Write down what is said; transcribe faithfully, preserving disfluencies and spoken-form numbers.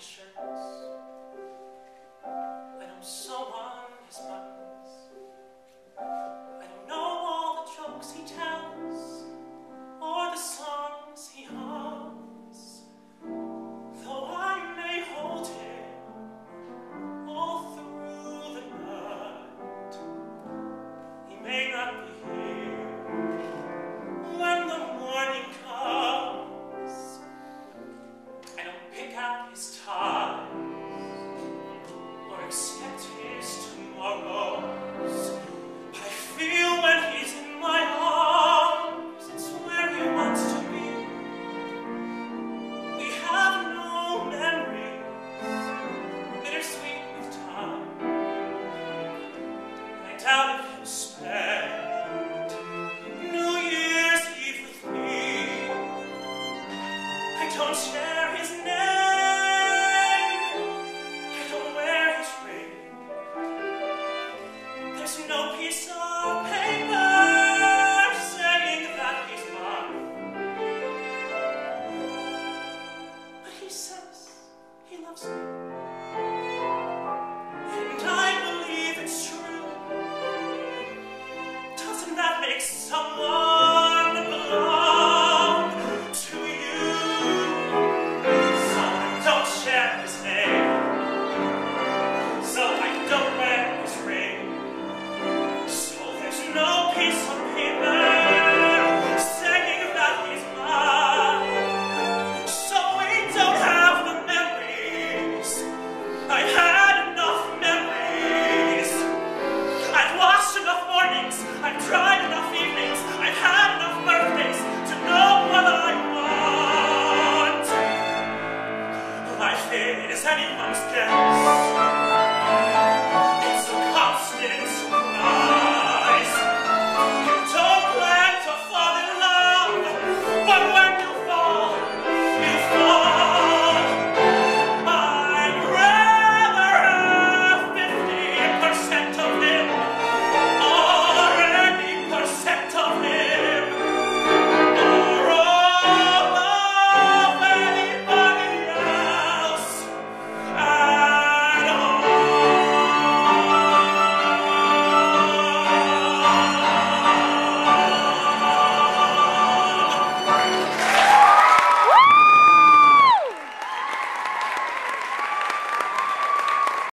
his shirts. I don't sew on his buttons. I don't know all the jokes he tells or the songs he hums, though I may hold him all through the night. He may not be here when the morning comes. I don't pick out his ties or expect his tomorrows, but I feel when he's in my arms, it's where he wants to be. We have no memories, bittersweet with time, and I doubt if he'll spend New Year's Eve with me. I don't share his name, I don't wear his ring. There's no piece of paper saying that he's mine, but he says he loves me, and I believe it's true. Doesn't that make someone belong to you? So I don't share his name, so I don't wear his ring, so there's no piece of paper saying that he's mine, so we don't have the memories. I've had enough memories. I've lost enough mornings, I've tried enough evenings, I've had enough birthdays to know what I want. Life is anyone's guess.